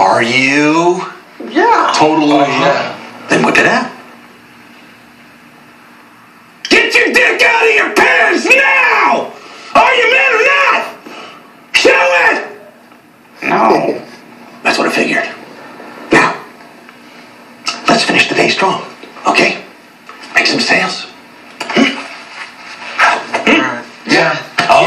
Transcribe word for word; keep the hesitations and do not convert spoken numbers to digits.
Are you? Yeah. Totally. Oh, yeah. Then whip it out. Get your dick out of your pants now! Are you man or not? Show it! No. That's what I figured. Now, let's finish the day strong, okay? Make some sales.